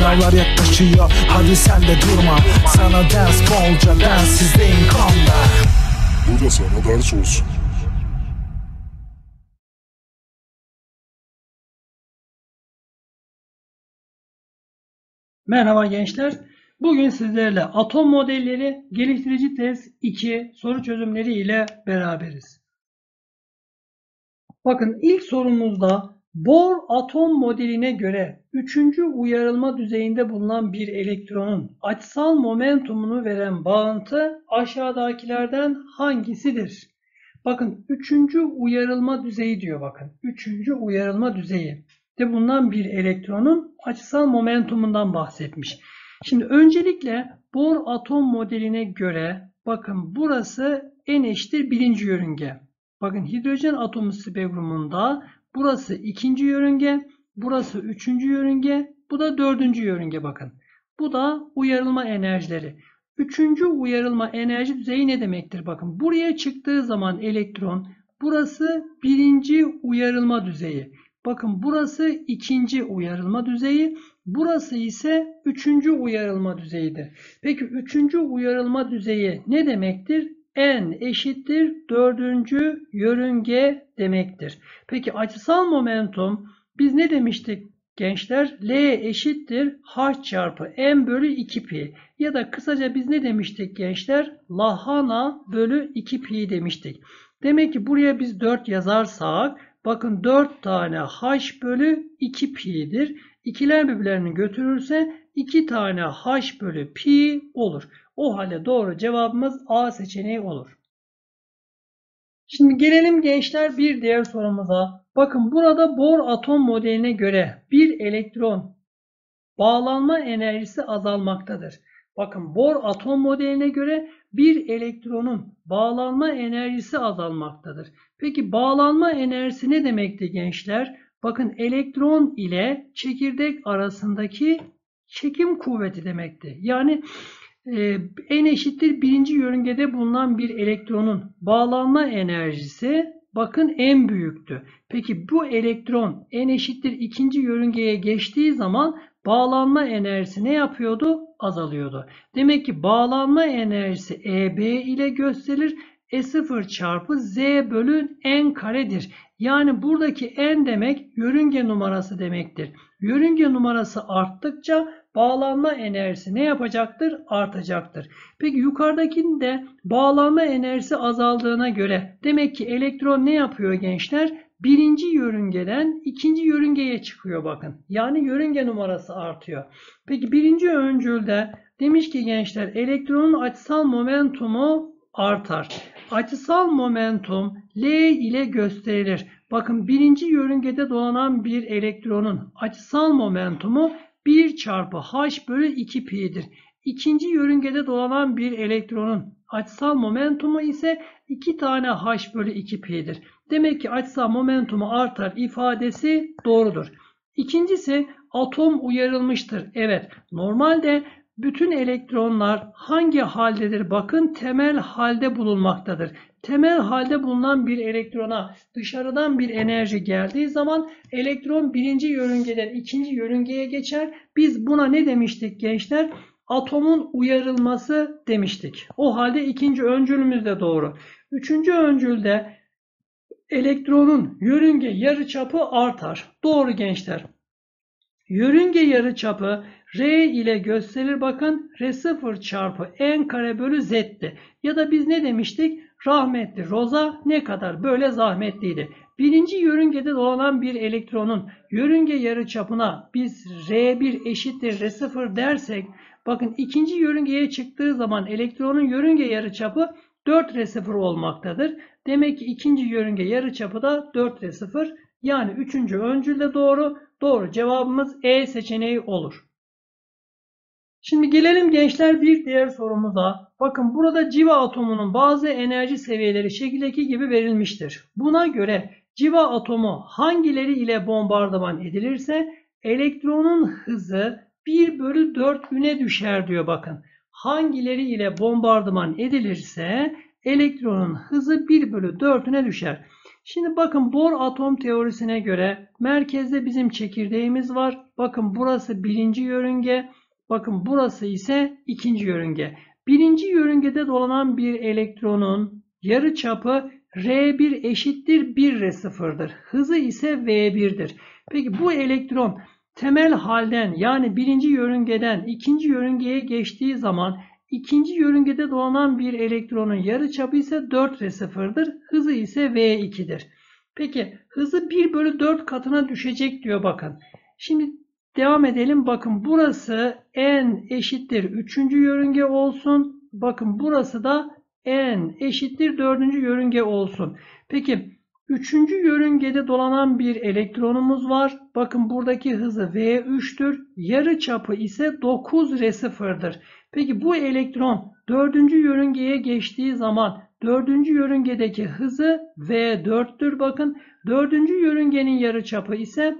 Sınavlar yaklaşıyor, hadi sen de durma. Sana ders bolca, densizliğin kanda. Bu da sana ders olsun. Merhaba gençler. Bugün sizlerle atom modelleri geliştirici test 2 soru çözümleri ile beraberiz. Bakın ilk sorumuzda Bohr atom modeline göre 3. uyarılma düzeyinde bulunan bir elektronun açısal momentumunu veren bağıntı aşağıdakilerden hangisidir? Bakın 3. uyarılma düzeyi diyor bakın. 3. uyarılma düzeyi de bulunan bir elektronun açısal momentumundan bahsetmiş. Şimdi öncelikle Bohr atom modeline göre bakın burası n eşittir 1. yörünge. Bakın hidrojen atomu spektrumunda burası 2. yörünge, burası 3. yörünge, bu da 4. yörünge bakın. Bu da uyarılma enerjileri. 3. uyarılma enerji düzeyi ne demektir? Bakın buraya çıktığı zaman elektron, burası 1. uyarılma düzeyi. Bakın burası 2. uyarılma düzeyi, burası ise 3. uyarılma düzeyidir. Peki 3. uyarılma düzeyi ne demektir? N eşittir 4. yörünge demektir. Peki açısal momentum biz ne demiştik gençler? L eşittir H çarpı M bölü 2 pi. Ya da kısaca biz ne demiştik gençler? Lahana bölü 2 pi demiştik. Demek ki buraya biz 4 yazarsak bakın 4 tane H bölü 2 pi'dir. İkiler birbirlerini götürürse 2 tane H bölü pi olur. O halde doğru cevabımız A seçeneği olur. Şimdi gelelim gençler bir diğer sorumuza. Bakın burada Bohr atom modeline göre bir elektron bağlanma enerjisi azalmaktadır. Bakın Bohr atom modeline göre bir elektronun bağlanma enerjisi azalmaktadır. Peki bağlanma enerjisi ne demekti gençler? Bakın elektron ile çekirdek arasındaki çekim kuvveti demekti. Yani n eşittir 1. yörüngede bulunan bir elektronun bağlanma enerjisi bakın en büyüktü. Peki bu elektron n eşittir 2. yörüngeye geçtiği zaman bağlanma enerjisi ne yapıyordu? Azalıyordu. Demek ki bağlanma enerjisi EB ile gösterilir. E0 çarpı Z bölü N karedir. Yani buradaki N demek yörünge numarası demektir. Yörünge numarası arttıkça bağlanma enerjisi ne yapacaktır? Artacaktır. Peki yukarıdakinde bağlanma enerjisi azaldığına göre demek ki elektron ne yapıyor gençler? 1. yörüngeden 2. yörüngeye çıkıyor bakın. Yani yörünge numarası artıyor. Peki 1. öncülde demiş ki gençler elektronun açısal momentumu artar. Açısal momentum L ile gösterilir. Bakın 1. yörüngede dolanan bir elektronun açısal momentumu 1 çarpı H bölü 2 pi'dir. 2. yörüngede dolanan bir elektronun açısal momentumu ise 2 tane H bölü 2 pi'dir. Demek ki açısal momentumu artar ifadesi doğrudur. İkincisi atom uyarılmıştır. Evet, normalde bütün elektronlar hangi haldedir? Bakın temel halde bulunmaktadır. Temel halde bulunan bir elektrona dışarıdan bir enerji geldiği zaman elektron 1. yörüngeden 2. yörüngeye geçer. Biz buna ne demiştik gençler? Atomun uyarılması demiştik. O halde ikinci öncülümüz de doğru. Üçüncü öncülde elektronun yörünge yarıçapı artar. Doğru gençler. Yörünge yarıçapı R ile gösterilir. Bakın R0 çarpı N kare bölü Z'ti. Ya da biz ne demiştik? Rahmetli Roza ne kadar böyle zahmetliydi. 1. yörüngede dolanan bir elektronun yörünge yarıçapına biz R1 eşittir R0 dersek bakın 2. yörüngeye çıktığı zaman elektronun yörünge yarıçapı 4R0 olmaktadır. Demek ki 2. yörünge yarıçapı da 4R0. Yani 3. öncül de doğru. Doğru cevabımız E seçeneği olur. Şimdi gelelim gençler bir diğer sorumuza. Bakın burada civa atomunun bazı enerji seviyeleri şekildeki gibi verilmiştir. Buna göre civa atomu hangileri ile bombardıman edilirse elektronun hızı 1 bölü 4 üne düşer diyor bakın. Hangileri ile bombardıman edilirse elektronun hızı 1 bölü 4 üne düşer. Şimdi bakın Bohr atom teorisine göre merkezde bizim çekirdeğimiz var. Bakın burası birinci yörünge. Bakın burası ise ikinci yörünge. Birinci yörüngede dolanan bir elektronun yarıçapı R1 eşittir 1R0'dır. Hızı ise V1'dir. Peki bu elektron temel halden yani birinci yörüngeden ikinci yörüngeye geçtiği zaman ikinci yörüngede dolanan bir elektronun yarıçapı ise 4R0'dır. Hızı ise V2'dir. Peki hızı 1 bölü 4 katına düşecek diyor bakın. Şimdi devam edelim. Bakın burası n eşittir 3. yörünge olsun. Bakın burası da n eşittir 4. yörünge olsun. Peki 3. yörüngede dolanan bir elektronumuz var. Bakın buradaki hızı V3'tür. Yarıçapı ise 9R0'dır. Peki bu elektron 4. yörüngeye geçtiği zaman 4. yörüngedeki hızı V4'tür. Bakın 4. yörüngenin yarıçapı ise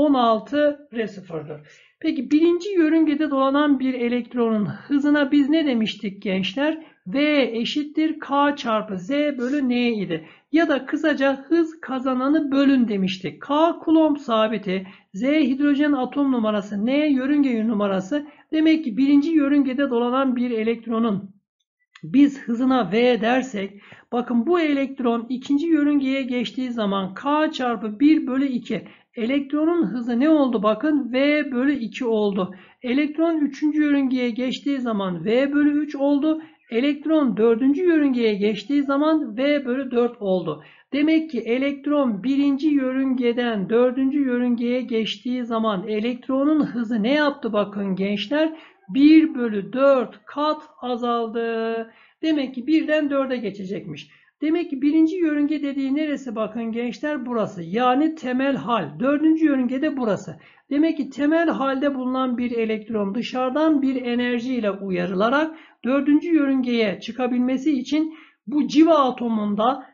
16R0'dır. Peki birinci yörüngede dolanan bir elektronun hızına biz ne demiştik gençler? V eşittir K çarpı Z bölü N idi. Ya da kısaca hız kazananı bölün demiştik. K Coulomb sabiti, Z hidrojen atom numarası, N yörünge numarası. Demek ki birinci yörüngede dolanan bir elektronun biz hızına V dersek, bakın bu elektron ikinci yörüngeye geçtiği zaman K çarpı 1 bölü 2. Elektronun hızı ne oldu? Bakın V bölü 2 oldu. Elektron 3. yörüngeye geçtiği zaman V bölü 3 oldu. Elektron 4. yörüngeye geçtiği zaman V bölü 4 oldu. Demek ki elektron 1. yörüngeden 4. yörüngeye geçtiği zaman elektronun hızı ne yaptı bakın gençler? 1 bölü 4 kat azaldı. Demek ki 1'den 4'e geçecekmiş. Demek ki birinci yörünge dediği neresi bakın gençler? Burası. Yani temel hal. 4. yörüngede burası. Demek ki temel halde bulunan bir elektron dışarıdan bir enerjiyle uyarılarak 4. yörüngeye çıkabilmesi için bu civa atomunda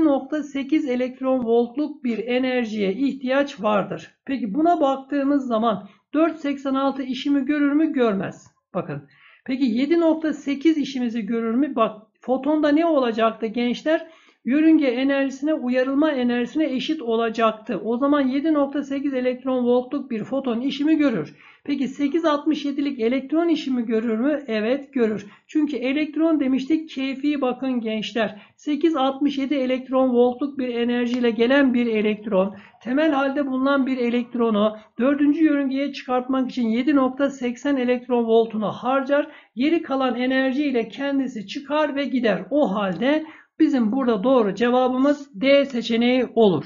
7,8 elektron voltluk bir enerjiye ihtiyaç vardır. Peki buna baktığımız zaman 4,86 işimi görür mü? Görmez. Bakın. Peki 7,8 işimizi görür mü? Bak fotonda ne olacaktı gençler? Yörünge enerjisine uyarılma enerjisine eşit olacaktı. O zaman 7,8 elektron voltluk bir foton işimi görür. Peki 8,67'lik elektron işimi görür mü? Evet görür. Çünkü elektron demiştik keyfi bakın gençler. 8,67 elektron voltluk bir enerjiyle gelen bir elektron temel halde bulunan bir elektronu 4. yörüngeye çıkartmak için 7,80 elektron voltunu harcar. Geri kalan enerji ile kendisi çıkar ve gider. O halde bizim burada doğru cevabımız D seçeneği olur.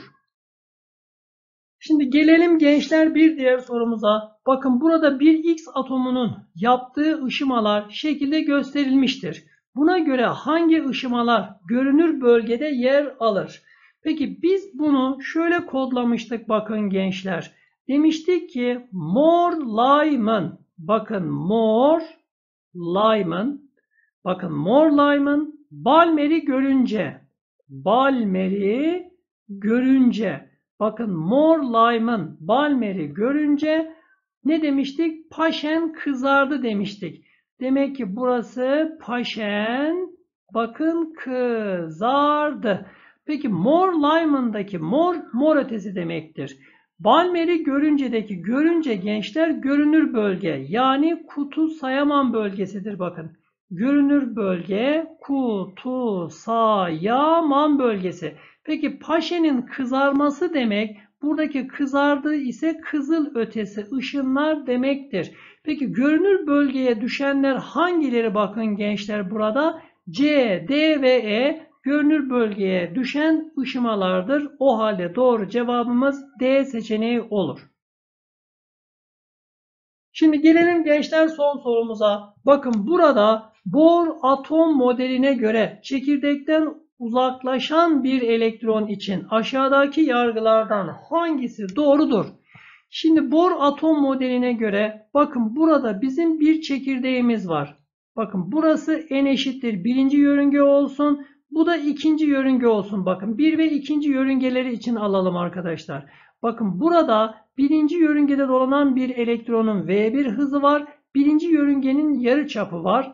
Şimdi gelelim gençler bir diğer sorumuza. Bakın burada bir X atomunun yaptığı ışımalar şekilde gösterilmiştir. Buna göre hangi ışımalar görünür bölgede yer alır? Peki biz bunu şöyle kodlamıştık bakın gençler. Demiştik ki Mor Lyman. Bakın Mor Lyman. Bakın Mor Lyman Balmer'i görünce. Balmer'i görünce. Bakın Mor Lyman Balmer'i görünce ne demiştik? Paşen kızardı demiştik. Demek ki burası Paşen bakın kızardı. Peki Mor Lyman'daki mor ötesi demektir. Balmer'i görüncedeki görünce gençler görünür bölge yani kutu sayaman bölgesidir bakın. Görünür bölge kutu sayaman bölgesi. Peki Paşen'in kızarması demek buradaki kızardığı ise kızıl ötesi ışınlar demektir. Peki görünür bölgeye düşenler hangileri bakın gençler burada? C, D ve E görünür bölgeye düşen ışımalardır. O halde doğru cevabımız D seçeneği olur. Şimdi gelelim gençler son sorumuza. Bakın burada Bohr atom modeline göre çekirdekten uzaklaşan bir elektron için aşağıdaki yargılardan hangisi doğrudur? Şimdi Bohr atom modeline göre bakın burada bizim bir çekirdeğimiz var. Bakın burası n eşittir birinci yörünge olsun. Bu da ikinci yörünge olsun. Bakın 1 ve ikinci yörüngeleri için alalım arkadaşlar. Bakın burada birinci yörüngede dolanan bir elektronun V1 hızı var. Birinci yörüngenin yarıçapı var.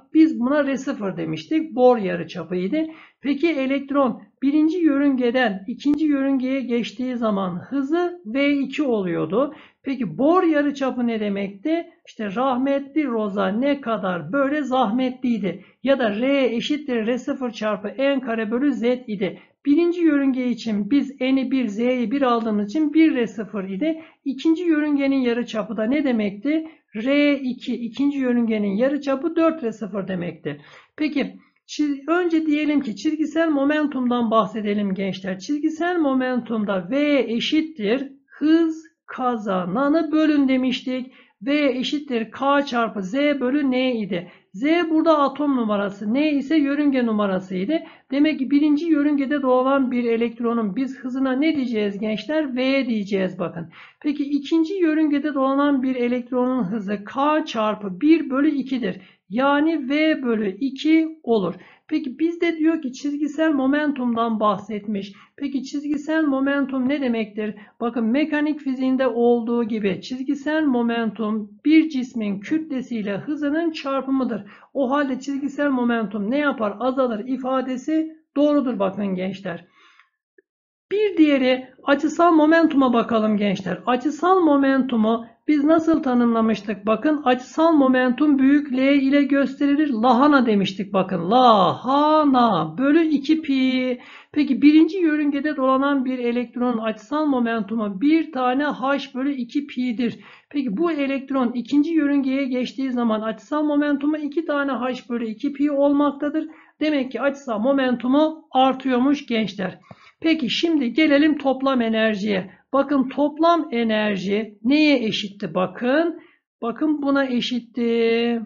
Biz buna R0 demiştik. Bohr yarıçapıydı. Peki elektron birinci yörüngeden ikinci yörüngeye geçtiği zaman hızı V2 oluyordu. Peki Bohr yarıçapı ne demekti? İşte rahmetli Rosa ne kadar böyle zahmetliydi. Ya da R eşittir R0 çarpı n kare bölü Z idi. Birinci yörünge için biz n'i 1, z'yi 1 aldığımız için 1 R0 idi. İkinci yörüngenin yarıçapı da ne demekti? R2 ikinci yörüngenin yarıçapı 4 R0 demekti. Peki önce diyelim ki çizgisel momentumdan bahsedelim gençler. Çizgisel momentumda V eşittir hız kazananı bölün demiştik. V eşittir K çarpı Z bölü N idi. Z burada atom numarası, N ise yörünge numarasıydı. Demek ki birinci yörüngede dolan bir elektronun biz hızına ne diyeceğiz gençler? V diyeceğiz bakın. Peki ikinci yörüngede dolanan bir elektronun hızı K çarpı 1 bölü 2'dir. Yani V bölü 2 olur. Peki bizde diyor ki çizgisel momentumdan bahsetmiş. Peki çizgisel momentum ne demektir? Bakın mekanik fiziğinde olduğu gibi çizgisel momentum bir cismin kütlesiyle hızının çarpımıdır. O halde çizgisel momentum ne yapar? Azalır ifadesi doğrudur bakın gençler. Bir diğeri açısal momentuma bakalım gençler. Açısal momentumu biz nasıl tanımlamıştık? Bakın açısal momentum büyük L ile gösterilir. Lahana demiştik bakın. Lahana bölü 2 pi. Peki birinci yörüngede dolanan bir elektronun açısal momentumu bir tane h bölü 2 pi'dir. Peki bu elektron ikinci yörüngeye geçtiği zaman açısal momentumu 2 tane h bölü 2 pi olmaktadır. Demek ki açısal momentumu artıyormuş gençler. Peki şimdi gelelim toplam enerjiye. Bakın toplam enerji neye eşitti? Bakın buna eşitti.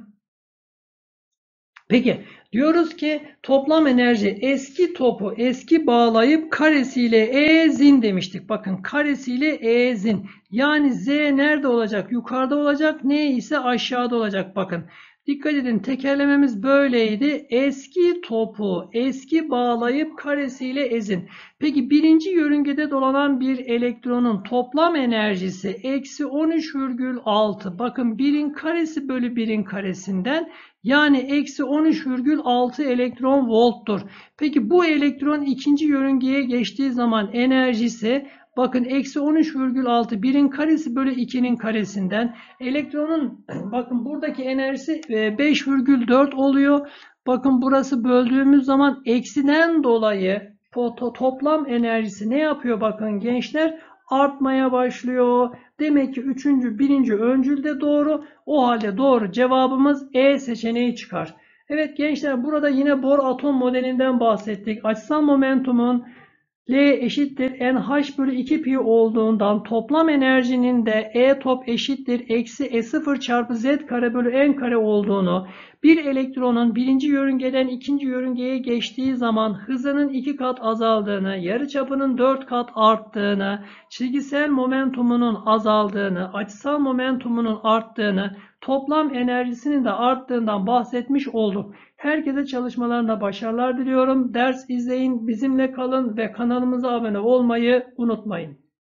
Peki diyoruz ki toplam enerji eski topu eski bağlayıp karesiyle ezin demiştik. Bakın karesiyle ezin. Yani Z nerede olacak? Yukarıda olacak. N ise aşağıda olacak. Bakın. Dikkat edin tekerlememiz böyleydi. Eski topu eski bağlayıp karesiyle ezin. Peki birinci yörüngede dolanan bir elektronun toplam enerjisi eksi 13,6. Bakın 1'in karesi bölü 1'in karesinden yani eksi 13,6 elektron volttur. Peki bu elektron ikinci yörüngeye geçtiği zaman enerjisi bakın eksi 13,6 1'in karesi bölü 2'nin karesinden elektronun bakın buradaki enerjisi 5,4 oluyor. Bakın burası böldüğümüz zaman eksiden dolayı toplam enerjisi ne yapıyor bakın gençler? Artmaya başlıyor. Demek ki birinci öncül de doğru. O halde doğru cevabımız E seçeneği çıkar. Evet gençler burada yine Bohr atom modelinden bahsettik. Açısal momentumun L eşittir NH bölü 2 pi olduğundan toplam enerjinin de E top eşittir eksi E0 çarpı Z kare bölü N kare olduğunu, bir elektronun birinci yörüngeden ikinci yörüngeye geçtiği zaman hızının 2 kat azaldığını, yarıçapının 4 kat arttığını, çizgisel momentumunun azaldığını, açısal momentumunun arttığını, toplam enerjisinin de arttığından bahsetmiş olduk. Herkese çalışmalarında başarılar diliyorum. Ders izleyin, bizimle kalın ve kanalımıza abone olmayı unutmayın.